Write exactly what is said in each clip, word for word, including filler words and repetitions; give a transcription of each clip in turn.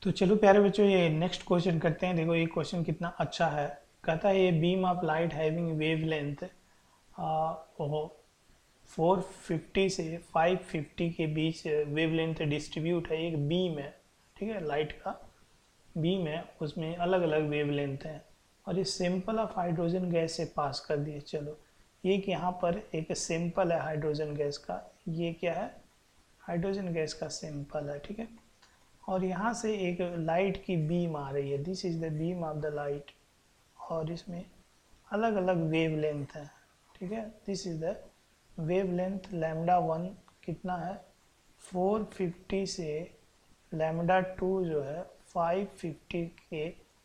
तो चलो प्यारे बच्चों, ये नेक्स्ट क्वेश्चन करते हैं। देखो ये क्वेश्चन कितना अच्छा है। कहता है ये beam of light having wave length four fifty से फाइव फिफ्टी के बीच वेव लेंथ डिस्ट्रीब्यूट है। एक बीम है, ठीक है, लाइट का बीम है, उसमें अलग अलग वेव लेंथ है और ये सैंपल ऑफ हाइड्रोजन गैस से पास कर दिए। चलो एक यहाँ पर एक सैंपल है हाइड्रोजन गैस का, ये क्या है, हाइड्रोजन गैस का सैंपल है, ठीक है। और यहाँ से एक लाइट की बीम आ रही है, this is the beam of the light, और इसमें अलग अलग वेव लेंथ है, ठीक है। This is the wave length lambda one कितना है, फोर फिफ्टी से लैम्डा टू जो है फाइव फिफ्टी के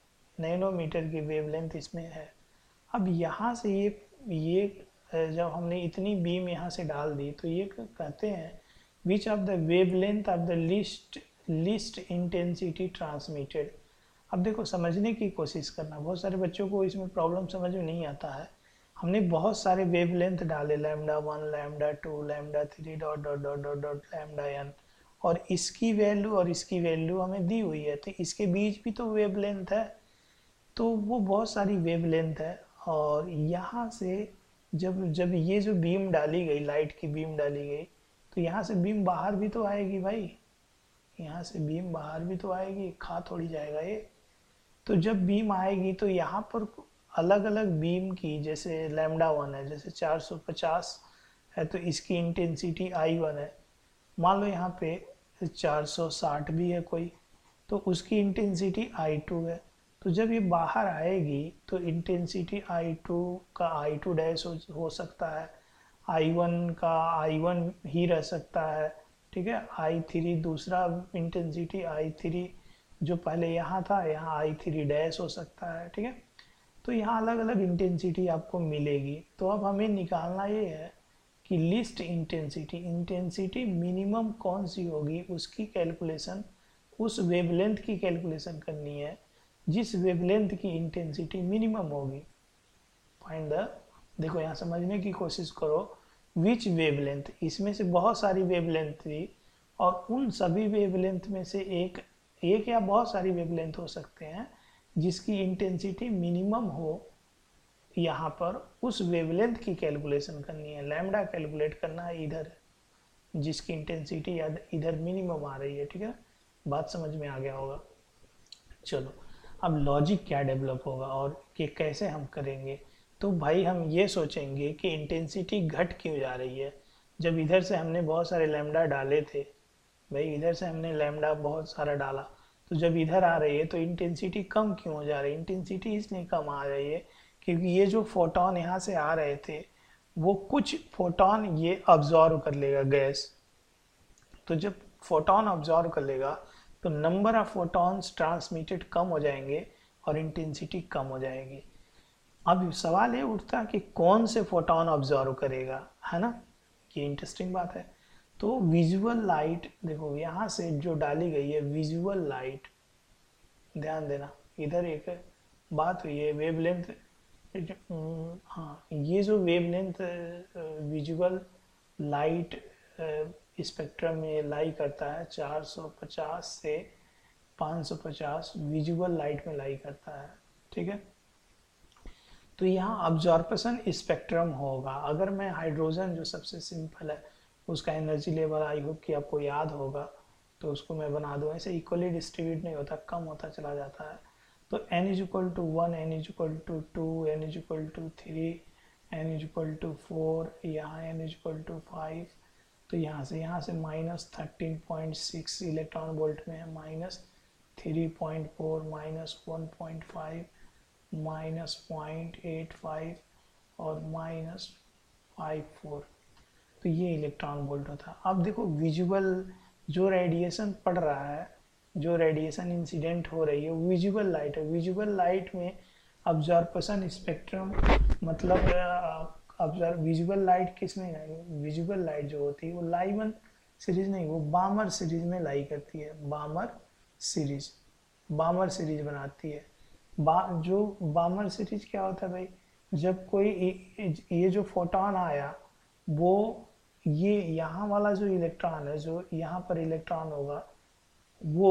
नैनोमीटर की वेवलेंथ इसमें है। अब यहाँ से ये ये जब हमने इतनी बीम यहाँ से डाल दी तो ये कहते हैं which of the wavelength of the least least intensity transmitted. अब देखो समझने की कोशिश करना, बहुत सारे बच्चों को इसमें प्रॉब्लम समझ में नहीं आता है। हमने बहुत सारे वेवलेंथ डाले, lambda one, lambda two, lambda three, dot dot dot dot dot lambda N, और इसकी वैल्यू और इसकी वैल्यू हमें दी हुई है, तो इसके बीच भी तो वेवलेंथ है, तो वो बहुत सारी वेवलेंथ है। और यहाँ से जब जब ये जो बीम डाली गई, लाइट की बीम डाली गई, तो यहाँ से बीम बाहर भी तो आएगी भाई, यहाँ से बीम बाहर भी तो आएगी, खा थोड़ी जाएगा ये। तो जब बीम आएगी तो यहाँ पर अलग अलग बीम की, जैसे लैम्डा वन है, जैसे चार सौ पचास है तो इसकी इंटेंसिटी आई वन है। मान लो यहाँ पे चार सौ साठ भी है कोई, तो उसकी इंटेंसिटी आई टू है। तो जब ये बाहर आएगी तो इंटेंसिटी आई टू का आई टू डैश हो, हो सकता है, आई वन का आई वन ही रह सकता है, ठीक है। आई थ्री दूसरा इंटेंसिटी आई थ्री जो पहले यहाँ था, यहाँ आई थ्री डैश हो सकता है, ठीक है। तो यहाँ अलग अलग इंटेंसिटी आपको मिलेगी। तो अब हमें निकालना ये है कि लिस्ट इंटेंसिटी, इंटेंसिटी मिनिमम कौन सी होगी उसकी कैलकुलेशन, उस वेवलेंथ की कैलकुलेशन करनी है जिस वेवलेंथ की इंटेंसिटी मिनिमम होगी। फाइंड द, देखो यहाँ समझने की कोशिश करो, विच वेवलेंथ, इसमें से बहुत सारी वेवलेंथ थी और उन सभी वेवलेंथ में से एक एक या बहुत सारी वेवलेंथ हो सकते हैं जिसकी इंटेंसिटी मिनिमम हो। यहाँ पर उस वेवलेंथ की कैलकुलेशन करनी है, लैम्डा कैलकुलेट करना है इधर, जिसकी इंटेंसिटी इधर मिनिमम आ रही है, ठीक है। बात समझ में आ गया होगा। चलो अब लॉजिक क्या डेवलप होगा और कि कैसे हम करेंगे। तो भाई हम ये सोचेंगे कि इंटेंसिटी घट क्यों जा रही है। जब इधर से हमने बहुत सारे लैम्डा डाले थे, भाई इधर से हमने लैम्डा बहुत सारा डाला, तो जब इधर आ रही है तो इंटेंसिटी कम क्यों हो जा रही है। इंटेंसिटी इसलिए कम आ रही है क्योंकि ये जो फोटोन यहाँ से आ रहे थे वो कुछ फोटोन ये अब्जॉर्व कर लेगा गैस। तो जब फोटोन अब्जॉर्व कर लेगा तो नंबर ऑफ फोटॉन्स ट्रांसमिटेड कम हो जाएंगे और इंटेंसिटी कम हो जाएगी। अब सवाल ये उठता है कि कौन से फोटोन ऑब्जर्व करेगा, है ना, ये इंटरेस्टिंग बात है। तो विजुअल लाइट, देखो यहाँ से जो डाली गई है विजुअल लाइट, ध्यान देना इधर एक बात हुई है वेवलेंथ, हाँ ये जो वेवलेंथ विजुअल लाइट स्पेक्ट्रम में लाई करता है चार सौ पचास से पाँच सौ पचास विजुअल लाइट में लाई करता है, ठीक है। तो यहाँ अब्जॉर्प्शन स्पेक्ट्रम होगा। अगर मैं हाइड्रोजन जो सबसे सिंपल है उसका एनर्जी लेवल आई होप कि आपको याद होगा, तो उसको मैं बना दूँ, ऐसे इक्वली डिस्ट्रीब्यूट नहीं होता, कम होता चला जाता है। तो n is equal to one, N is equal to two, N is equal to three, N is equal to four, यहाँ N is equal to five. तो यहाँ से यहाँ से minus thirteen point six electron volt में है, minus three point four, minus one point five, minus point eight five और minus five four. तो ये इलेक्ट्रॉन वोल्ट होता है। अब देखो विजुअल जो रेडिएशन पड़ रहा है, जो रेडिएशन इंसिडेंट हो रही है विजुअल लाइट है। विजुअल लाइट में अब्जॉर्प्शन स्पेक्ट्रम मतलब अब्जॉर्व विजुअल लाइट किस में है, विजुअल लाइट जो होती है वो लाइवन सीरीज नहीं, वो बामर सीरीज में लाई करती है, बामर सीरीज, बामर सीरीज बनाती है। बा जो बामर सीरीज क्या होता है भाई, जब कोई ये जो फोटोन आया वो ये यहाँ वाला जो इलेक्ट्रॉन है, जो यहाँ पर इलेक्ट्रॉन होगा वो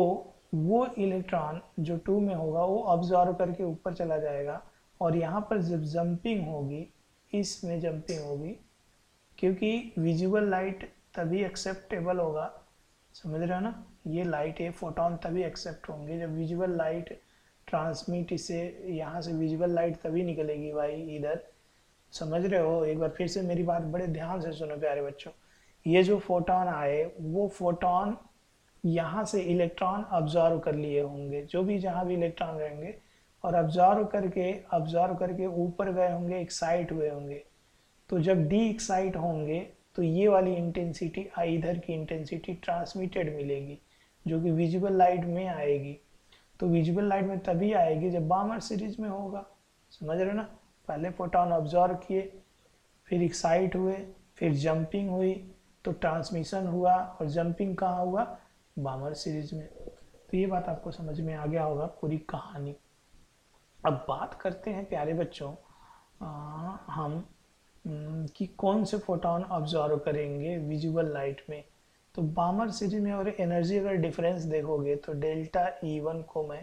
वो इलेक्ट्रॉन जो टू में होगा वो ऑब्जॉर्व करके ऊपर चला जाएगा, और यहाँ पर जब जंपिंग होगी, इसमें जंपिंग होगी, क्योंकि विजुअल लाइट तभी एक्सेप्टेबल होगा, समझ रहे हो ना, ये लाइट ये फोटोन तभी एक्सेप्ट होंगे जब विजुअल लाइट ट्रांसमिट, इसे यहाँ से विजुअल लाइट तभी निकलेगी भाई इधर, समझ रहे हो। एक बार फिर से मेरी बात बड़े ध्यान से सुनो प्यारे बच्चों, ये जो फोटोन आए वो फोटोन यहाँ से इलेक्ट्रॉन अब्जॉर्व कर लिए होंगे, जो भी जहाँ भी इलेक्ट्रॉन रहेंगे, और अब्जॉर्व करके अब्जॉर्व करके ऊपर गए होंगे, एक्साइट हुए होंगे। तो जब डी एक्साइट होंगे तो ये वाली इंटेंसिटी, इधर की इंटेंसिटी ट्रांसमिटेड मिलेगी, जो कि विजुअल लाइट में आएगी। तो विजुअल लाइट में तभी आएगी जब बामर सीरीज में होगा, समझ रहे हो ना। पहले फोटोन ऑब्जर्व किए, फिर एक्साइट हुए, फिर जंपिंग हुई, तो ट्रांसमिशन हुआ, और जंपिंग कहाँ हुआ, बामर सीरीज में। तो ये बात आपको समझ में आ गया होगा पूरी कहानी। अब बात करते हैं प्यारे बच्चों आ, हम कि कौन से फोटोन ऑब्जर्व करेंगे विजुअल लाइट में। तो बामर सीरीज में और एनर्जी अगर डिफरेंस देखोगे तो डेल्टा ई वन को मैं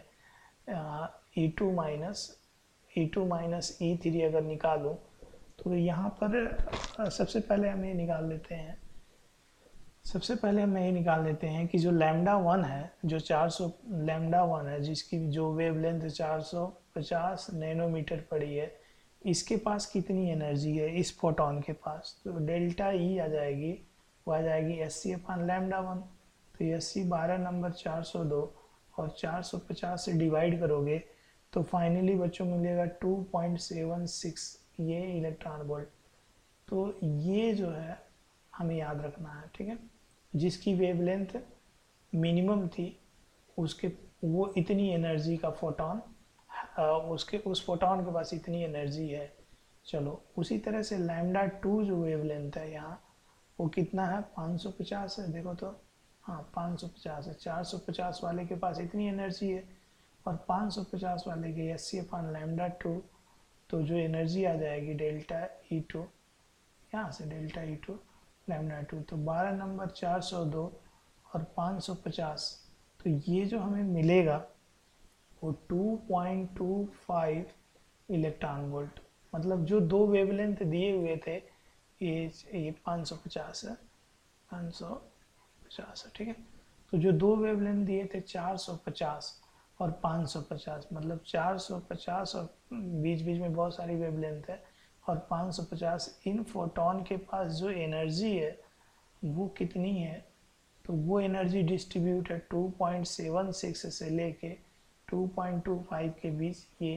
E two minus E two minus E three अगर निकालूं, तो यहाँ पर सबसे पहले हम ये निकाल लेते हैं सबसे पहले हम ये निकाल लेते हैं कि जो लैम्डा वन है, जो चार सौ लैम्डा वन है, जिसकी जो वेवलेंथ चार सौ पचास नैनोमीटर पड़ी है, इसके पास कितनी एनर्जी है इस फोटोन के पास। तो डेल्टा ई आ जाएगी, वो आ जाएगी S C upon lambda one. तो एस सी बारह नंबर चार सौ दो, और चार सौ पचास से डिवाइड करोगे तो फाइनली बच्चों मिलेगा टू पॉइंट सेवन सिक्स, ये इलेक्ट्रॉन वोल्ट। तो ये जो है हमें याद रखना है, ठीक है। जिसकी वेवलेंथ मिनिमम थी उसके वो इतनी एनर्जी का फोटोन, उसके उस फोटोन के पास इतनी एनर्जी है। चलो उसी तरह से लैम्डा टू जो वेवलेंथ है यहाँ, वो कितना है, पाँच सौ पचास है। देखो तो हाँ पाँच सौ पचास है, चार सौ पचास वाले के पास इतनी एनर्जी है, और पाँच सौ पचास वाले के S C upon lambda two, तो जो एनर्जी आ जाएगी डेल्टा ई टू, यहाँ से delta E two lambda two, तो बारह नंबर चार सौ दो और पाँच सौ पचास, तो ये जो हमें मिलेगा वो two point two five electron volt. मतलब जो दो वेवलेंथ दिए हुए थे, ये ये पाँच सौ पचास है, पाँच सौ पचास है, ठीक है। तो जो दो वेवलेंथ दिए थे चार सौ पचास और पाँच सौ पचास, मतलब चार सौ पचास और बीच बीच में बहुत सारी वेवलेंथ है, और पाँच सौ पचास, इन फोटोन के पास जो एनर्जी है वो कितनी है, तो वो एनर्जी डिस्ट्रीब्यूट है टू पॉइंट सेवन सिक्स से लेके टू पॉइंट टू फाइव के बीच। ये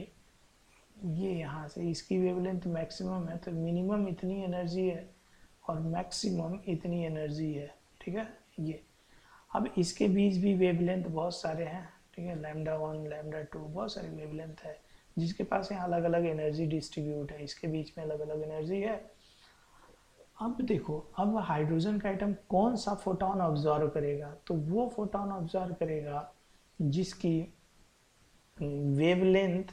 ये यहाँ से इसकी वेवलेंथ मैक्सिमम है, तो मिनिमम इतनी एनर्जी है और मैक्सिमम इतनी एनर्जी है, ठीक है। ये अब इसके बीच भी वेवलेंथ बहुत सारे हैं, ठीक है, लैम्डा वन लैम्डा टू बहुत सारी वेवलेंथ है, जिसके पास यहाँ अलग अलग एनर्जी डिस्ट्रीब्यूट है, इसके बीच में अलग अलग एनर्जी है। अब देखो, अब हाइड्रोजन का एटम कौन सा फोटोन ऑब्जर्व करेगा, तो वो फोटोन ऑब्जर्व करेगा जिसकी वेवलेंथ,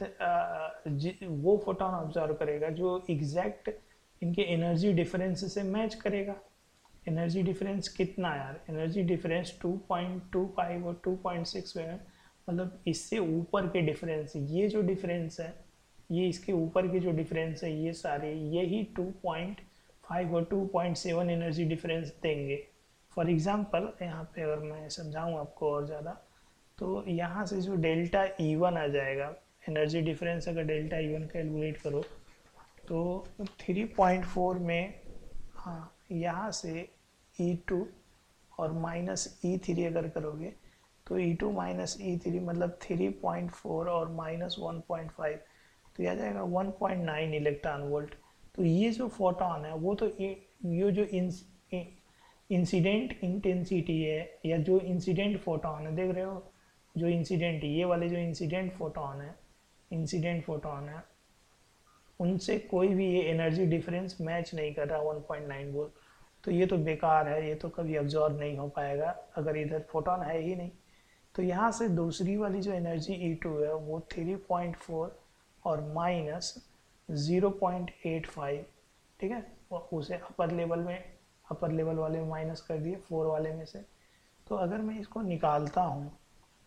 वो फोटोन ऑब्जर्व करेगा जो एग्जैक्ट इनके एनर्जी डिफरेंस से मैच करेगा। एनर्जी डिफरेंस कितना यार, energy difference two point two five और टू पॉइंट सिक्स में, मतलब इससे ऊपर के डिफरेंस, ये जो डिफरेंस है, ये इसके ऊपर के जो डिफरेंस है, ये सारे यही टू पॉइंट फाइव और two point seven energy difference देंगे। फॉर एग्जांपल यहाँ पे अगर मैं समझाऊँ आपको और ज़्यादा, तो यहाँ से जो डेल्टा ई वन आ जाएगा, एनर्जी डिफरेंस अगर डेल्टा ई वन कैलकुलेट करो तो थ्री पॉइंट फोर में, हाँ यहाँ से ई टू और माइनस ई थ्री अगर करोगे तो E two minus E three मतलब थ्री पॉइंट फोर और माइनस वन पॉइंट फाइव, तो यह आ जाएगा one point nine electron volt. तो ये जो फोटोन है वो तो ये जो इंसिडेंट इंटेंसिटी है, या जो इंसिडेंट फोटोन है, देख रहे हो जो इंसिडेंट, ये वाले जो इंसिडेंट फोटोन है इंसिडेंट फोटोन है उनसे कोई भी ये एनर्जी डिफरेंस मैच नहीं कर रहा वन पॉइंट नाइन वोल्ट। तो ये तो बेकार है, ये तो कभी अब्जॉर्ब नहीं हो पाएगा अगर इधर फोटोन है ही नहीं। तो यहाँ से दूसरी वाली जो एनर्जी ई टू है वो थ्री पॉइंट फोर और minus zero point eight five, ठीक है, और उसे अपर लेवल में अपर लेवल वाले में माइनस कर दिए फोर वाले में से। तो अगर मैं इसको निकालता हूँ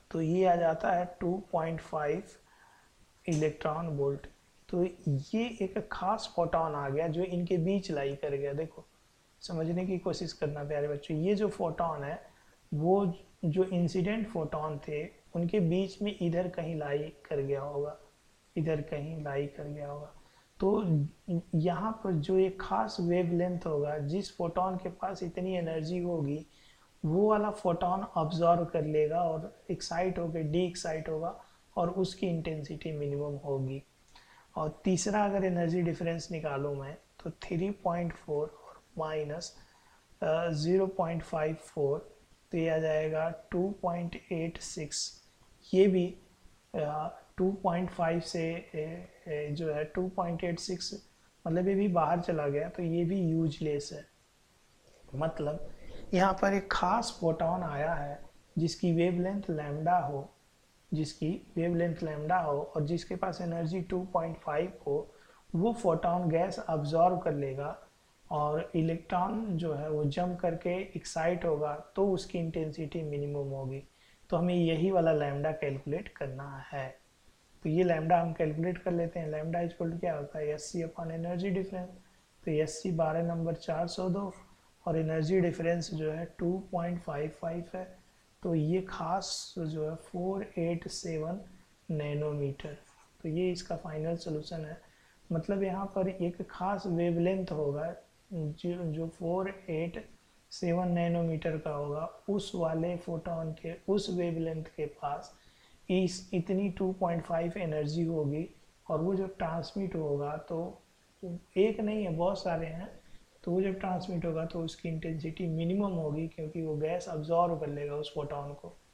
तो ये आ जाता है two point five electron volt. तो ये एक खास फोटोन आ गया जो इनके बीच लाई कर गया। देखो समझने की कोशिश करना प्यारे बच्चों, ये जो फोटोन है वो जो इंसिडेंट फोटोन थे उनके बीच में इधर कहीं लाई कर गया होगा, इधर कहीं लाई कर गया होगा। तो यहाँ पर जो एक खास वेवलेंथ होगा, जिस फोटोन के पास इतनी एनर्जी होगी वो वाला फोटोन ऑब्जॉर्व कर लेगा और एक्साइट होकर डी एक्साइट होगा और उसकी इंटेंसिटी मिनिमम होगी। और तीसरा अगर एनर्जी डिफरेंस निकालूं मैं तो थ्री पॉइंट फोर और minus zero point five four, तो ये आ जाएगा टू पॉइंट एट सिक्स। ये भी टू पॉइंट फाइव से ए, ए, जो है टू पॉइंट एट सिक्स, मतलब ये भी बाहर चला गया, तो ये भी यूजलेस है। मतलब यहाँ पर एक खास फोटोन आया है जिसकी वेवलेंथ लैम्डा हो, जिसकी वेवलेंथ लैम्डा हो और जिसके पास एनर्जी टू पॉइंट फाइव हो, वो फोटोन गैस अब्जॉर्व कर लेगा और इलेक्ट्रॉन जो है वो जंप करके एक्साइट होगा तो उसकी इंटेंसिटी मिनिमम होगी। तो हमें यही वाला लैम्डा कैलकुलेट करना है। तो ये लैम्डा हम कैलकुलेट कर लेते हैं। लैम्डा इक्वल टू क्या होता है, S C upon energy difference. तो एस सी बारह नंबर चार सौ दो और एनर्जी डिफरेंस जो है टू पॉइंट फाइव फाइव है, तो ये खास जो है फोर एट सेवन नैनोमीटर। तो ये इसका फाइनल सोल्यूशन है। मतलब यहाँ पर एक खास वेवलेंथ होगा जो जो फोर एट सेवन नैनोमीटर का होगा, उस वाले फोटोन के उस वेवलेंथ के पास इस इतनी टू पॉइंट फाइव एनर्जी होगी और वो जब ट्रांसमिट होगा तो एक नहीं है, बहुत सारे हैं, तो वो जब ट्रांसमिट होगा तो उसकी इंटेंसिटी मिनिमम होगी क्योंकि वो गैस अब्जॉर्व कर लेगा उस फोटोन को।